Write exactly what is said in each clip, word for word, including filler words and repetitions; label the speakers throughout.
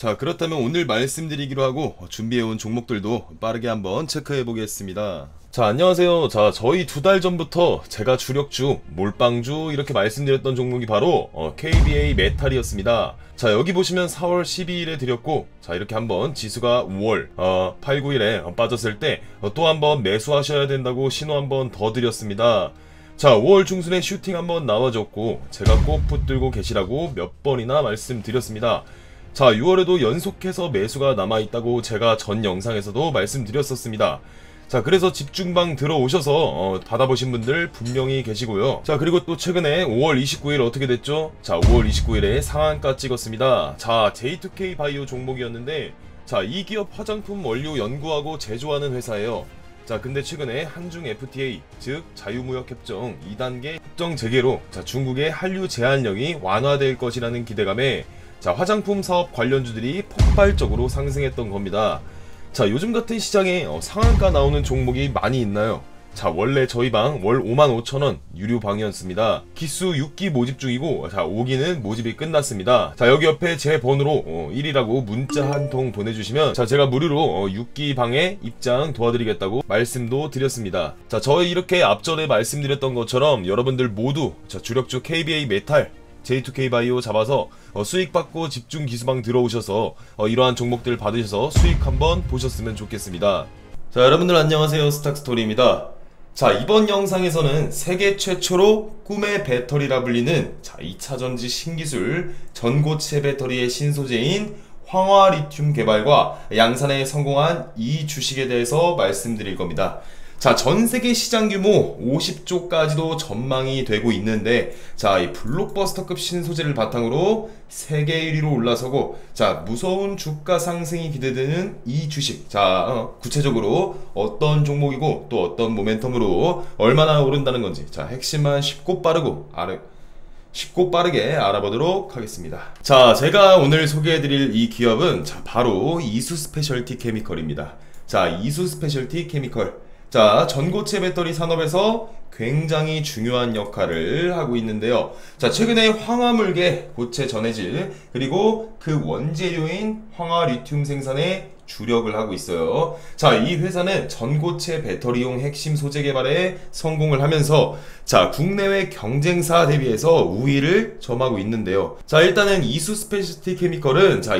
Speaker 1: 자, 그렇다면 오늘 말씀드리기로 하고 준비해온 종목들도 빠르게 한번 체크해 보겠습니다. 자, 안녕하세요. 자, 저희 두 달 전부터 제가 주력주, 몰빵주 이렇게 말씀드렸던 종목이 바로 어, 케이비에이 메탈이었습니다. 자, 여기 보시면 사월 십이일에 드렸고, 자, 이렇게 한번 지수가 우월 어, 팔, 구일에 어, 빠졌을 때 또 한번 매수하셔야 된다고 신호 한번 더 드렸습니다. 자, 오월 중순에 슈팅 한번 나와줬고 제가 꼭 붙들고 계시라고 몇 번이나 말씀드렸습니다. 자, 유월에도 연속해서 매수가 남아있다고 제가 전 영상에서도 말씀드렸었습니다. 자, 그래서 집중방 들어오셔서 어, 받아보신 분들 분명히 계시고요. 자, 그리고 또 최근에 오월 이십구일 어떻게 됐죠? 자, 오월 이십구일에 상한가 찍었습니다. 자, 제이투케이 바이오 종목이었는데, 자, 이 기업 화장품 원료 연구하고 제조하는 회사예요. 자, 근데 최근에 한중 에프티에이, 즉 자유무역협정 이 단계 협정 재개로 자, 중국의 한류 제한령이 완화될 것이라는 기대감에 자, 화장품 사업 관련주들이 폭발적으로 상승했던 겁니다. 자, 요즘 같은 시장에 어, 상한가 나오는 종목이 많이 있나요? 자, 원래 저희 방 월 오만 오천 원 유료 방이었습니다. 기수 육 기 모집 중이고, 자, 오 기는 모집이 끝났습니다. 자, 여기 옆에 제 번호로 어, 일이라고 문자 한 통 보내주시면 자, 제가 무료로 어, 육 기 방에 입장 도와드리겠다고 말씀도 드렸습니다. 자, 저희 이렇게 앞전에 말씀드렸던 것처럼 여러분들 모두 자, 주력주 케이비에이 메탈, 제이투케이 바이오 잡아서 어, 수익 받고 집중 기수방 들어오셔서 어, 이러한 종목들 받으셔서 수익 한번 보셨으면 좋겠습니다. 자, 여러분들 안녕하세요. 스탁스토리입니다. 자, 이번 영상에서는 세계 최초로 꿈의 배터리라 불리는 자, 이차전지 신기술 전고체 배터리의 신소재인 황화리튬 개발과 양산에 성공한 이 주식에 대해서 말씀드릴 겁니다. 자, 전세계 시장 규모 오십조까지도 전망이 되고 있는데, 자, 이 블록버스터급 신소재를 바탕으로 세계 일 위로 올라서고, 자, 무서운 주가 상승이 기대되는 이 주식. 자, 어, 구체적으로 어떤 종목이고 또 어떤 모멘텀으로 얼마나 오른다는 건지, 자, 핵심만 쉽고 빠르고 아르 쉽고 빠르게 알아보도록 하겠습니다. 자, 제가 오늘 소개해드릴 이 기업은 자, 바로 이수 스페셜티 케미컬입니다. 자, 이수 스페셜티 케미컬. 자, 전고체 배터리 산업에서 굉장히 중요한 역할을 하고 있는데요. 자, 최근에 황화물계 고체 전해질 그리고 그 원재료인 황화리튬 생산에 주력을 하고 있어요. 자, 이 회사는 전고체 배터리용 핵심 소재 개발에 성공을 하면서 자, 국내외 경쟁사 대비해서 우위를 점하고 있는데요. 자, 일단은 이수 스페셜티 케미컬은 자,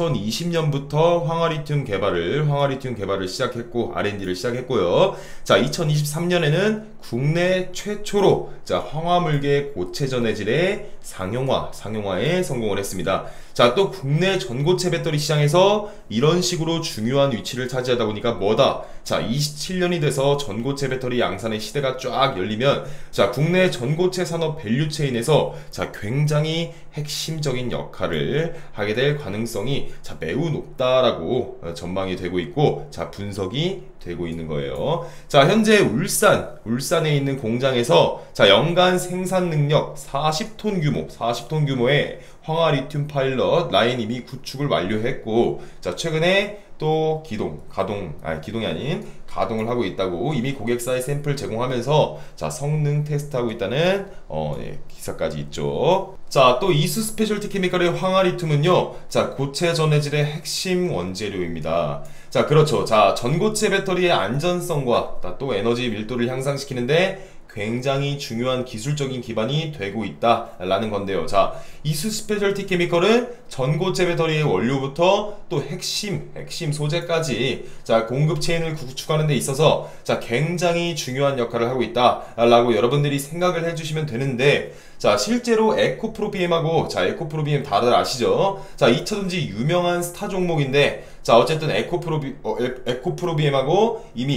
Speaker 1: 이천이십년부터 황화리튬 개발을 황화리튬 개발을 시작했고 알앤디를 시작했고요. 자, 이천이십삼년에는 국내 최초로 자, 황화물계 고체 전해질의 상용화 상용화에 성공을 했습니다. 자, 또 국내 전고체 배터리 시장에서 이런 식으로 중요한 위치를 차지하다 보니까 뭐다? 자, 이십칠년이 돼서 전고체 배터리 양산의 시대가 쫙 열리면 자, 국내 전고체 산업 밸류체인에서 자, 굉장히 핵심적인 역할을 하게 될 가능성이 자, 매우 높다라고 전망이 되고 있고, 자, 분석이 되고 있는 거예요. 자, 현재 울산, 울산에 있는 공장에서 자, 연간 생산 능력 사십톤 규모, 사십톤 규모의 황화리튬 파일럿 라인 이미 구축을 완료했고, 자, 최근에 또 기동, 가동, 아니 기동이 아닌 가동을 하고 있다고 이미 고객사에 샘플 제공하면서 자, 성능 테스트하고 있다는 어, 예, 기사까지 있죠. 자, 또 이수 스페셜티 케미컬의 황화리튬은요, 자, 고체 전해질의 핵심 원재료입니다. 자, 그렇죠. 자, 전고체 배터리의 안전성과 또 에너지 밀도를 향상시키는데 굉장히 중요한 기술적인 기반이 되고 있다라는 건데요. 자, 이수 스페셜티 케미컬은 전고체 배터리의 원료부터 또 핵심, 핵심 소재까지 자, 공급 체인을 구축하는 데 있어서 자, 굉장히 중요한 역할을 하고 있다라고 여러분들이 생각을 해주시면 되는데, 자, 실제로 에코프로비엠하고 자, 에코프로비엠 다들 아시죠? 자, 이차전지 유명한 스타 종목인데, 자, 어쨌든 에코프로비, 어, 에코프로비엠하고 이미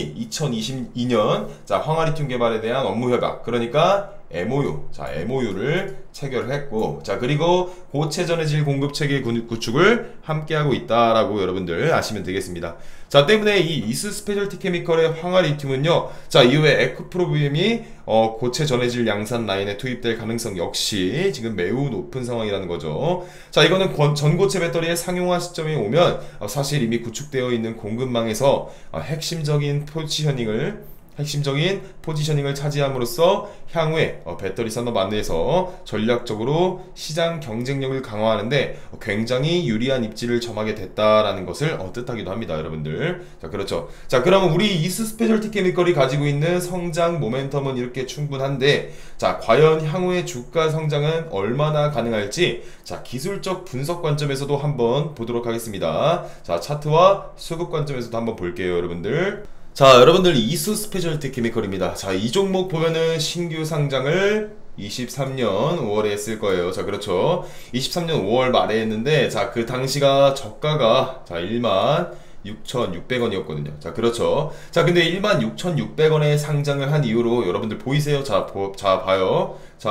Speaker 1: 이천이십이년 자, 황화리튬 개발에 대한 업무 협약, 그러니까 엠오유, 자, 엠오유를 체결을 했고, 자, 그리고 고체 전해질 공급 체계 구축을 함께하고 있다라고 여러분들 아시면 되겠습니다. 자, 때문에 이 이수 스페셜티 케미컬의 황화리튬은요, 자, 이후에 에코프로비엠이 어, 고체 전해질 양산 라인에 투입될 가능성 역시 지금 매우 높은 상황이라는 거죠. 자, 이거는 권, 전고체 배터리의 상용화 시점에 오면 어, 사실 이미 구축되어 있는 공급망에서 어, 핵심적인 포지셔닝을 핵심적인 포지셔닝을 차지함으로써 향후에 어, 배터리 산업 안에서 전략적으로 시장 경쟁력을 강화하는데 어, 굉장히 유리한 입지를 점하게 됐다라는 것을 어, 뜻하기도 합니다, 여러분들. 자, 그렇죠. 자, 그러면 우리 이스 스페셜티 케미컬이 가지고 있는 성장 모멘텀은 이렇게 충분한데, 자, 과연 향후의 주가 성장은 얼마나 가능할지, 자, 기술적 분석 관점에서도 한번 보도록 하겠습니다. 자, 차트와 수급 관점에서도 한번 볼게요, 여러분들. 자, 여러분들 이스 스페셜티 케미컬입니다. 자, 이 종목 보면은 신규 상장을 이십삼 년 오월에 했을 거예요. 자, 그렇죠. 이십삼 년 오월 말에 했는데, 자, 그 당시가 저가가 자 일만 육천육백 원이었거든요. 자, 그렇죠. 자, 근데 일만 육천육백 원에 상장을 한 이후로 여러분들 보이세요? 자, 보, 자 봐요. 자,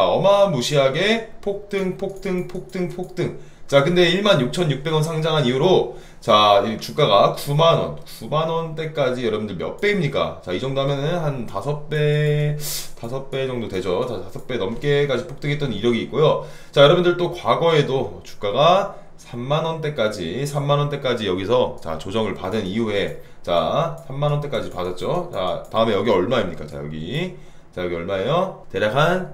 Speaker 1: 어마무시하게 폭등 폭등 폭등 폭등. 자, 근데 일만 육천육백 원 상장한 이후로 자, 이 주가가 구만 원, 구만 원대까지 여러분들 몇 배입니까? 자, 이 정도 하면은 한 다섯 배, 다섯 배 정도 되죠. 자, 다섯 배 넘게까지 폭등했던 이력이 있고요. 자, 여러분들 또 과거에도 주가가 삼만 원대까지, 삼만 원대까지 여기서 자, 조정을 받은 이후에 자, 삼만 원대까지 받았죠. 자, 다음에 여기 얼마입니까? 자, 여기. 자, 여기 얼마예요? 대략 한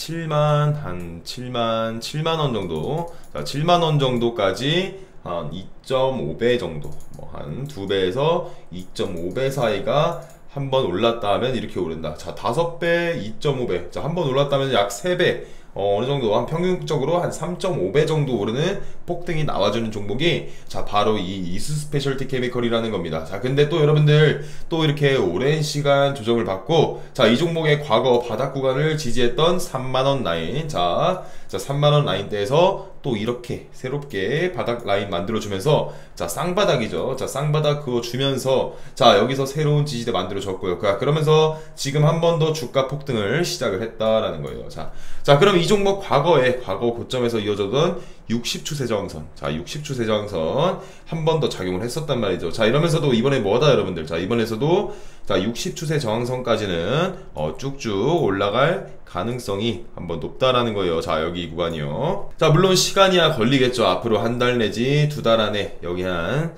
Speaker 1: 칠만, 한 칠만, 칠만 원 정도. 자, 칠만 원 정도까지 한 이 점 오 배 정도, 뭐 한 두 배에서 이 점 오 배 사이가 한 번 올랐다 하면 이렇게 오른다. 자, 다섯 배, 이 점 오 배. 자, 한 번 올랐다 면 약 세 배. 어, 어느 정도 한 평균적으로 한 삼 점 오 배 정도 오르는 폭등이 나와주는 종목이 자, 바로 이 이스 스페셜티 케미컬이라는 겁니다. 자, 근데 또 여러분들 또 이렇게 오랜 시간 조정을 받고 자, 이 종목의 과거 바닥 구간을 지지했던 삼만 원 라인. 자, 자 삼만 원 라인대에서 또 이렇게 새롭게 바닥 라인 만들어주면서 자, 쌍바닥이죠. 자, 쌍바닥 그거 주면서 자, 여기서 새로운 지지대 만들어줬고요. 그러면서 지금 한 번 더 주가 폭등을 시작을 했다라는 거예요. 자, 자 그럼 이 종목 과거에 과거 고점에서 이어졌던 육십 추세 저항선, 자 육십 추세 저항선 한 번 더 작용을 했었단 말이죠. 자, 이러면서도 이번에 뭐다 여러분들, 자 이번에서도 자 육십 추세 저항선까지는 어, 쭉쭉 올라갈 가능성이 한번 높다라는 거예요. 자, 여기 이 구간이요. 자, 물론 시간이야 걸리겠죠. 앞으로 한 달 내지 두 달 안에 여기 한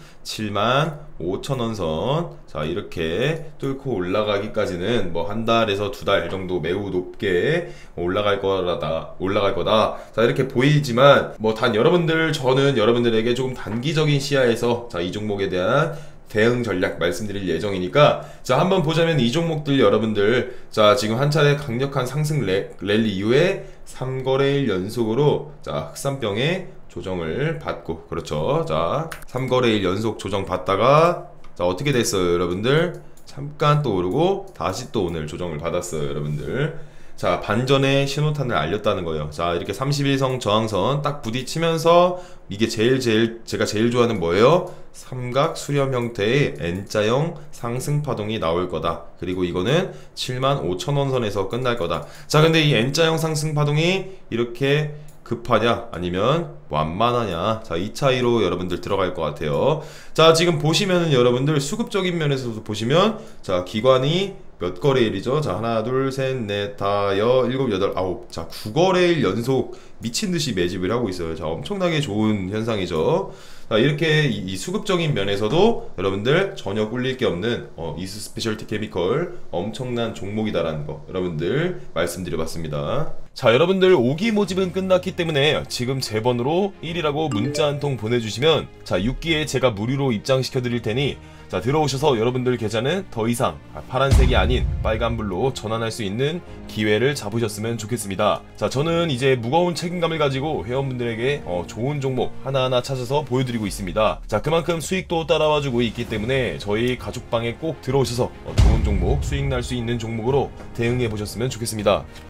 Speaker 1: 칠만 오천 원 선, 자 이렇게 뚫고 올라가기까지는 뭐 한 달에서 두 달 정도 매우 높게 올라갈 거다 올라갈 거다. 자, 이렇게 보이지만 뭐 단 여러분들, 저는 여러분들에게 조금 단기적인 시야에서 자 이 종목에 대한 대응 전략 말씀드릴 예정이니까 자, 한번 보자면 이 종목들 여러분들 자 지금 한 차례 강력한 상승 래, 랠리 이후에 삼 거래일 연속으로 자 흑산병에 조정을 받고, 그렇죠. 자, 삼 거래일 연속 조정 받다가 자 어떻게 됐어요 여러분들? 잠깐 또 오르고 다시 또 오늘 조정을 받았어요 여러분들. 자, 반전의 신호탄을 알렸다는 거예요. 자, 이렇게 삼십일 선 저항선 딱 부딪히면서 이게 제일 제일 제가 제일 좋아하는 뭐예요? 삼각 수렴 형태의 N자형 상승 파동이 나올 거다. 그리고 이거는 칠만 오천 원 선에서 끝날 거다. 자, 근데 이 N자형 상승 파동이 이렇게 급하냐 아니면 완만하냐, 자 이 차이로 여러분들 들어갈 것 같아요. 자, 지금 보시면은 여러분들 수급적인 면에서도 보시면 자 기관이 몇 거래일이죠? 자, 하나 둘 셋 넷 다 여 일곱 여덟 아홉, 자 구 거래일 연속 미친듯이 매집을 하고 있어요. 자, 엄청나게 좋은 현상이죠. 자, 이렇게 이, 이 수급적인 면에서도 여러분들 전혀 꿀릴 게 없는 어, 이스 스페셜티 케미컬 엄청난 종목이다라는 거 여러분들 말씀드려봤습니다. 자, 여러분들 오 기 모집은 끝났기 때문에 지금 제 번호로 일이라고 문자 한 통 보내주시면 자 육 기에 제가 무료로 입장시켜 드릴 테니 자 들어오셔서 여러분들 계좌는 더 이상 파란색이 아닌 빨간불로 전환할 수 있는 기회를 잡으셨으면 좋겠습니다. 자, 저는 이제 무거운 책임감을 가지고 회원분들에게 어, 좋은 종목 하나하나 찾아서 보여드리고 있습니다. 자, 그만큼 수익도 따라와주고 있기 때문에 저희 가족방에 꼭 들어오셔서 어, 좋은 종목, 수익 날 수 있는 종목으로 대응해 보셨으면 좋겠습니다.